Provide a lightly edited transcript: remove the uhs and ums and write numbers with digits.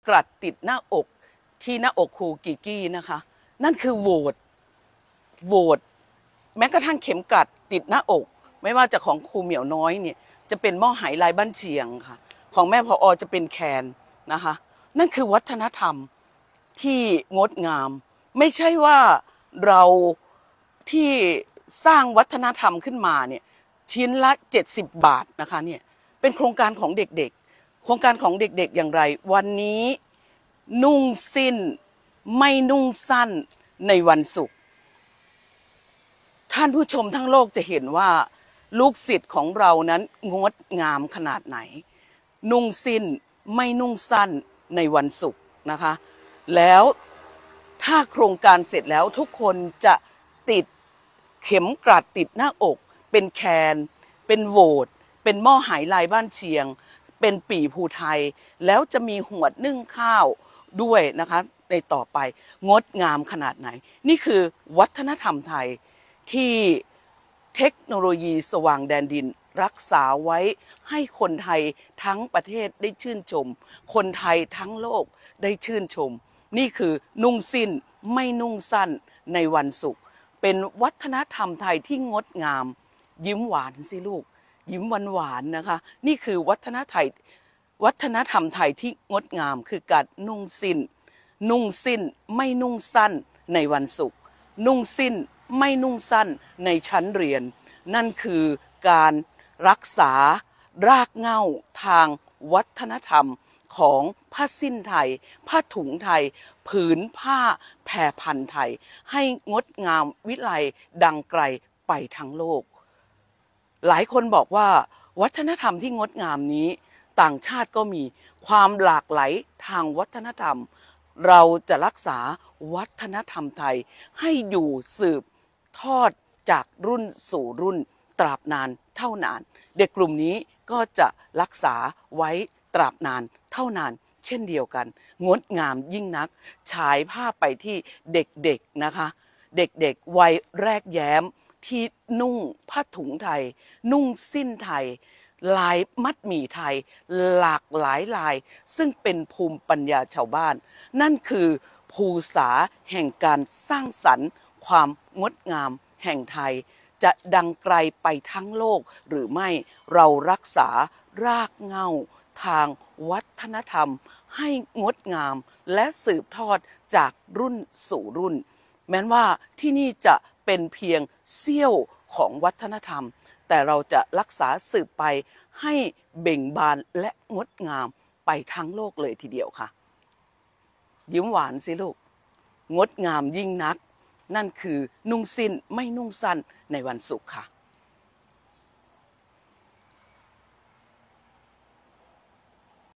กลัดติดหน้าอกที่หน้าอกครูกิกกี้นะคะนั่นคือโหวตแม้กระทั่งเข็มกลัดติดหน้าอกไม่ว่าจะของครูเหมียวน้อยเนี่ยจะเป็นหม้อไหลายบ้านเชียงค่ะของแม่พอจะเป็นแคนนะคะนั่นคือวัฒนธรรมที่งดงามไม่ใช่ว่าเราที่สร้างวัฒนธรรมขึ้นมาเนี่ยชิ้นละ70 บาทนะคะเนี่ยเป็นโครงการของเด็กๆโครงการของเด็กๆอย่างไรวันนี้นุ่งสิ้นไม่นุ่งสั้นในวันศุกร์ท่านผู้ชมทั้งโลกจะเห็นว่าลูกศิษย์ของเรานั้นงดงามขนาดไหนนุ่งสิ้นไม่นุ่งสั้นในวันศุกร์นะคะแล้วถ้าโครงการเสร็จแล้วทุกคนจะติดเข็มกลัดติดหน้าอกเป็นแคนเป็นโหวตเป็นหม้อไหลายบ้านเชียงเป็นปี่ภูไทยแล้วจะมีหวดนึ่งข้าวด้วยนะคะในต่อไปงดงามขนาดไหนนี่คือวัฒนธรรมไทยที่เทคโนโลยีสว่างแดนดินรักษาไว้ให้คนไทยทั้งประเทศได้ชื่นชมคนไทยทั้งโลกได้ชื่นชมนี่คือนุ่งสิ้นไม่นุ่งสั้นในวันศุกร์เป็นวัฒนธรรมไทยที่งดงามยิ้มหวานสิลูกยิ้มหวานนะคะนี่คือวัฒนธรรมไทยที่งดงามคือการนุ่งสิ้นไม่นุ่งสั้นในวันศุกร์นุ่งสิ้นไม่นุ่งสั้นในชั้นเรียนนั่นคือการรักษารากเหง้าทางวัฒนธรรมของผ้าสิ้นไทยผ้าถุงไทยผืนผ้าแพรพันไทยให้งดงามวิไลดังไกลไปทั้งโลกหลายคนบอกว่าวัฒนธรรมที่งดงามนี้ต่างชาติก็มีความหลากหลายทางวัฒนธรรมเราจะรักษาวัฒนธรรมไทยให้อยู่สืบทอดจากรุ่นสู่รุ่นตราบนานเท่านานเด็กกลุ่มนี้ก็จะรักษาไว้ตราบนานเท่านานเช่นเดียวกันงดงามยิ่งนักฉายภาพไปที่เด็กๆนะคะเด็กๆวัยแรกแย้มที่นุ่งผ้าถุงไทยนุ่งสิ้นไทยลายมัดหมี่ไทยหลากหลายลายซึ่งเป็นภูมิปัญญาชาวบ้านนั่นคือภูษาแห่งการสร้างสรรค์ความงดงามแห่งไทยจะดังไกลไปทั้งโลกหรือไม่เรารักษารากเหง้าทางวัฒนธรรมให้งดงามและสืบทอดจากรุ่นสู่รุ่นแม้ว่าที่นี่จะเป็นเพียงเสี้ยวของวัฒนธรรมแต่เราจะรักษาสืบไปให้เบ่งบานและงดงามไปทั้งโลกเลยทีเดียวค่ะยิ้มหวานสิลูกงดงามยิ่งนักนั่นคือนุ่งสิ้นไม่นุ่งสั้นในวันศุกร์ค่ะ